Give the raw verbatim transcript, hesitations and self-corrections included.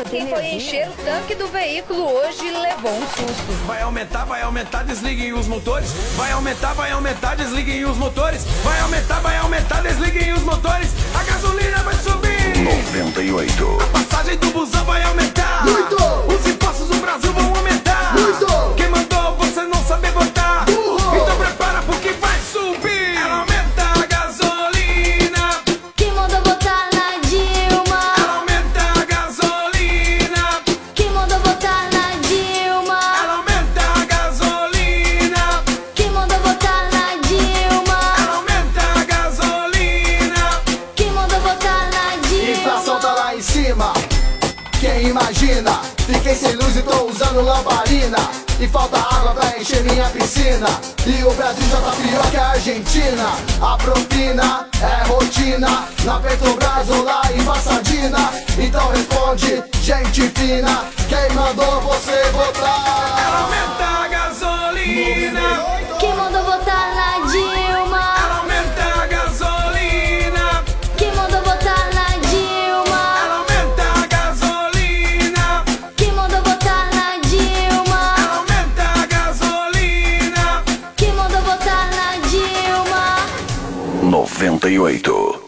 Quem foi encher o tanque do veículo hoje levou um susto. Vai aumentar, vai aumentar, desliguem os motores. Vai aumentar, vai aumentar, desliguem os motores. Vai aumentar, vai aumentar, desliguem os motores. A gasolina vai subir. noventa e oito. A passagem do busão vai aumentar. Muito. Os impostos do Brasil vão aumentar. Muito. Quem mandou você não saber votar? Burro. Então prepara porque vai subir. Ela aumenta a gasolina. Quem mandou votar na Dilma? Ela aumenta a gasolina. Quem mandou votar na Dilma? Ela aumenta a gasolina. Quem mandou votar na Dilma? Ela aumenta a gasolina. Quem mandou votar na Dilma? Inflação tá lá em cima, quem imagina? Fiquei sem luz e tô usando lamparina. E falta água pra encher minha piscina. E o Brasil já tá pior que a Argentina. A propina é rotina na Petrobras ou lá em Passadina. Então responde, gente fina, quem mandou você votar? Ela aumenta a gasolina. Quem mandou votar na Dilma? Ela aumenta a gasolina. Quem mandou votar na Dilma? Ela aumenta a gasolina. Quem mandou votar na Dilma? Ela aumenta a gasolina. Quem mandou votar na Dilma? noventa e oito.